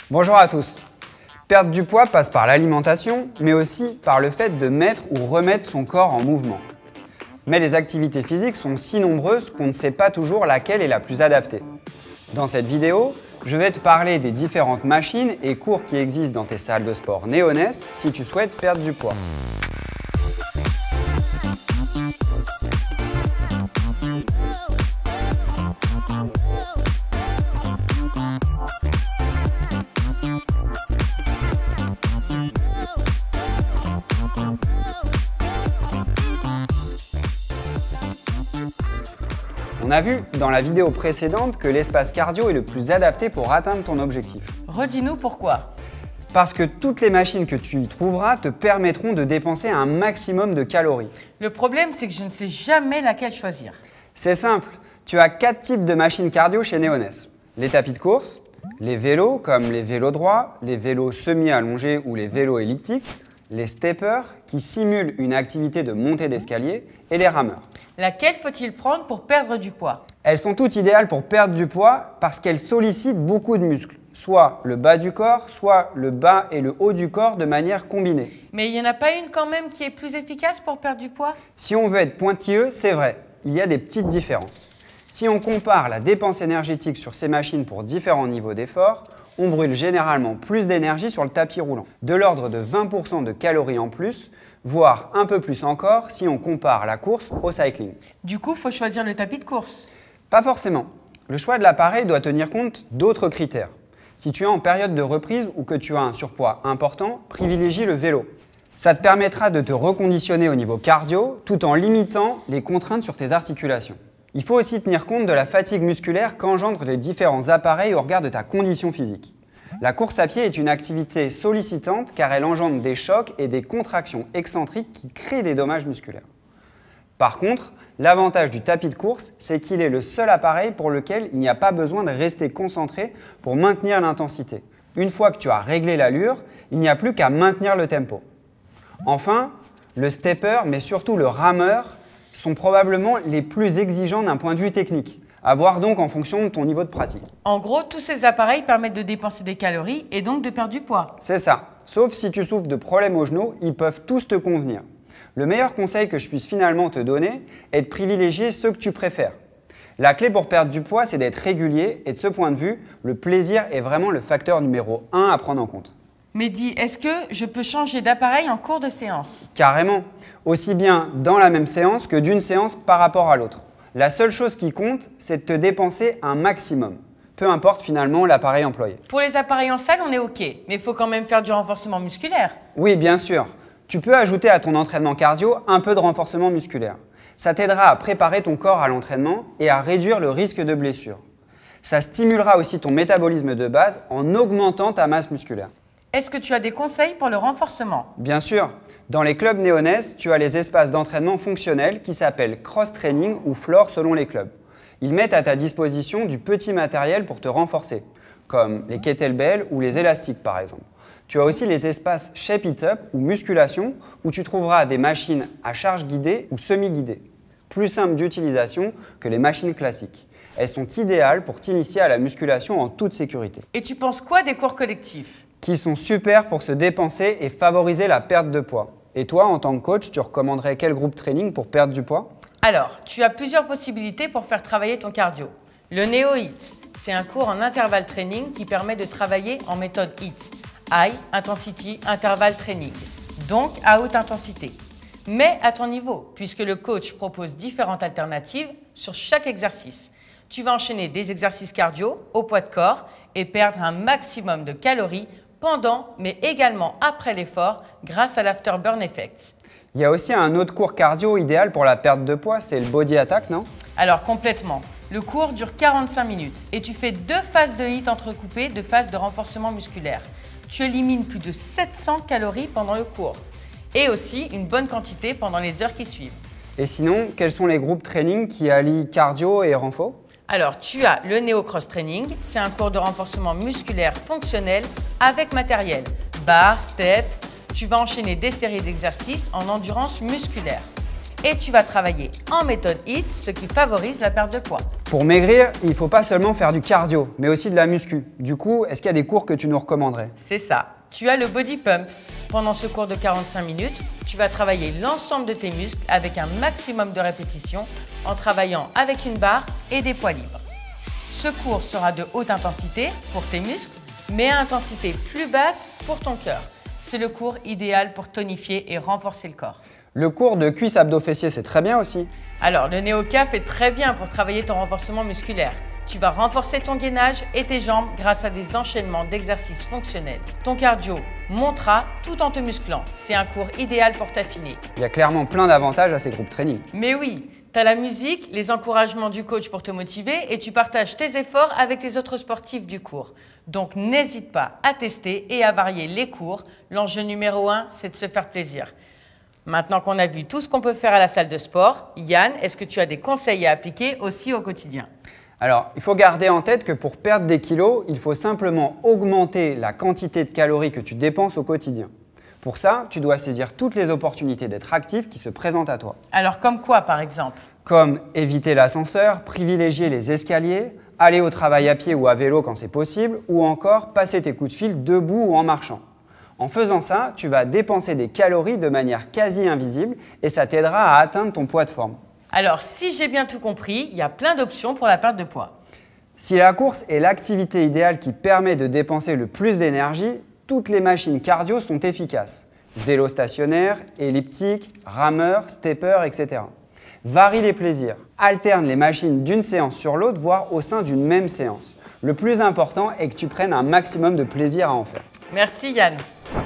Bonjour à tous. Perdre du poids passe par l'alimentation, mais aussi par le fait de mettre ou remettre son corps en mouvement. Mais les activités physiques sont si nombreuses qu'on ne sait pas toujours laquelle est la plus adaptée. Dans cette vidéo, je vais te parler des différentes machines et cours qui existent dans tes salles de sport Néoness si tu souhaites perdre du poids. On a vu dans la vidéo précédente que l'espace cardio est le plus adapté pour atteindre ton objectif. Redis-nous pourquoi. Parce que toutes les machines que tu y trouveras te permettront de dépenser un maximum de calories. Le problème, c'est que je ne sais jamais laquelle choisir. C'est simple, tu as 4 types de machines cardio chez Néoness. Les tapis de course, les vélos comme les vélos droits, les vélos semi-allongés ou les vélos elliptiques, les steppers qui simulent une activité de montée d'escalier et les rameurs. Laquelle faut-il prendre pour perdre du poids? Elles sont toutes idéales pour perdre du poids parce qu'elles sollicitent beaucoup de muscles, soit le bas du corps, soit le bas et le haut du corps de manière combinée. Mais il n'y en a pas une quand même qui est plus efficace pour perdre du poids? Si on veut être pointilleux, c'est vrai, il y a des petites différences. Si on compare la dépense énergétique sur ces machines pour différents niveaux d'effort, on brûle généralement plus d'énergie sur le tapis roulant, de l'ordre de 20% de calories en plus, voire un peu plus encore si on compare la course au cycling. Du coup, il faut choisir le tapis de course. Pas forcément. Le choix de l'appareil doit tenir compte d'autres critères. Si tu es en période de reprise ou que tu as un surpoids important, privilégie le vélo. Ça te permettra de te reconditionner au niveau cardio tout en limitant les contraintes sur tes articulations. Il faut aussi tenir compte de la fatigue musculaire qu'engendrent les différents appareils au regard de ta condition physique. La course à pied est une activité sollicitante car elle engendre des chocs et des contractions excentriques qui créent des dommages musculaires. Par contre, l'avantage du tapis de course, c'est qu'il est le seul appareil pour lequel il n'y a pas besoin de rester concentré pour maintenir l'intensité. Une fois que tu as réglé l'allure, il n'y a plus qu'à maintenir le tempo. Enfin, le stepper, mais surtout le rameur, sont probablement les plus exigeants d'un point de vue technique. À voir donc en fonction de ton niveau de pratique. En gros, tous ces appareils permettent de dépenser des calories et donc de perdre du poids. C'est ça. Sauf si tu souffres de problèmes aux genoux, ils peuvent tous te convenir. Le meilleur conseil que je puisse finalement te donner est de privilégier ceux que tu préfères. La clé pour perdre du poids, c'est d'être régulier et de ce point de vue, le plaisir est vraiment le facteur numéro 1 à prendre en compte. Mais dis, est-ce que je peux changer d'appareil en cours de séance? Carrément. Aussi bien dans la même séance que d'une séance par rapport à l'autre. La seule chose qui compte, c'est de te dépenser un maximum. Peu importe finalement l'appareil employé. Pour les appareils en salle, on est OK, mais il faut quand même faire du renforcement musculaire. Oui, bien sûr. Tu peux ajouter à ton entraînement cardio un peu de renforcement musculaire. Ça t'aidera à préparer ton corps à l'entraînement et à réduire le risque de blessure. Ça stimulera aussi ton métabolisme de base en augmentant ta masse musculaire. Est-ce que tu as des conseils pour le renforcement? Bien sûr. Dans les clubs Néoness, tu as les espaces d'entraînement fonctionnels qui s'appellent cross-training ou floor selon les clubs. Ils mettent à ta disposition du petit matériel pour te renforcer, comme les kettlebells ou les élastiques par exemple. Tu as aussi les espaces shape it up ou musculation où tu trouveras des machines à charge guidée ou semi-guidée, plus simples d'utilisation que les machines classiques. Elles sont idéales pour t'initier à la musculation en toute sécurité. Et tu penses quoi des cours collectifs? Qui sont super pour se dépenser et favoriser la perte de poids. Et toi, en tant que coach, tu recommanderais quel groupe training pour perdre du poids? Alors, tu as plusieurs possibilités pour faire travailler ton cardio. Le Neo HIIT, c'est un cours en intervalle training qui permet de travailler en méthode HIIT, High Intensity Interval Training, donc à haute intensité. Mais à ton niveau, puisque le coach propose différentes alternatives sur chaque exercice. Tu vas enchaîner des exercices cardio au poids de corps et perdre un maximum de calories pendant, mais également après l'effort grâce à l'afterburn effect. Il y a aussi un autre cours cardio idéal pour la perte de poids, c'est le body attack, non? Alors complètement. Le cours dure 45 minutes et tu fais 2 phases de HIIT entrecoupées de phases de renforcement musculaire. Tu élimines plus de 700 calories pendant le cours et aussi une bonne quantité pendant les heures qui suivent. Et sinon, quels sont les groupes training qui allient cardio et renfo? Alors, tu as le Neo Cross Training, c'est un cours de renforcement musculaire fonctionnel avec matériel, barre, step. Tu vas enchaîner des séries d'exercices en endurance musculaire. Et tu vas travailler en méthode HIIT, ce qui favorise la perte de poids. Pour maigrir, il ne faut pas seulement faire du cardio, mais aussi de la muscu. Du coup, est-ce qu'il y a des cours que tu nous recommanderais? C'est ça. Tu as le body pump. Pendant ce cours de 45 minutes, tu vas travailler l'ensemble de tes muscles avec un maximum de répétitions en travaillant avec une barre et des poids libres. Ce cours sera de haute intensité pour tes muscles, mais à intensité plus basse pour ton cœur. C'est le cours idéal pour tonifier et renforcer le corps. Le cours de cuisse abdos fessiers, c'est très bien aussi. Alors, le NeoCaf est très bien pour travailler ton renforcement musculaire. Tu vas renforcer ton gainage et tes jambes grâce à des enchaînements d'exercices fonctionnels. Ton cardio montera tout en te musclant. C'est un cours idéal pour t'affiner. Il y a clairement plein d'avantages à ces groupes training. Mais oui, tu as la musique, les encouragements du coach pour te motiver et tu partages tes efforts avec les autres sportifs du cours. Donc n'hésite pas à tester et à varier les cours. L'enjeu numéro 1, c'est de se faire plaisir. Maintenant qu'on a vu tout ce qu'on peut faire à la salle de sport, Yann, est-ce que tu as des conseils à appliquer aussi au quotidien? Alors, il faut garder en tête que pour perdre des kilos, il faut simplement augmenter la quantité de calories que tu dépenses au quotidien. Pour ça, tu dois saisir toutes les opportunités d'être actif qui se présentent à toi. Alors comme quoi par exemple? Comme éviter l'ascenseur, privilégier les escaliers, aller au travail à pied ou à vélo quand c'est possible, ou encore passer tes coups de fil debout ou en marchant. En faisant ça, tu vas dépenser des calories de manière quasi invisible et ça t'aidera à atteindre ton poids de forme. Alors, si j'ai bien tout compris, il y a plein d'options pour la perte de poids. Si la course est l'activité idéale qui permet de dépenser le plus d'énergie, toutes les machines cardio sont efficaces. Vélo stationnaire, elliptique, rameur, stepper, etc. Varie les plaisirs. Alterne les machines d'une séance sur l'autre, voire au sein d'une même séance. Le plus important est que tu prennes un maximum de plaisir à en faire. Merci Yann.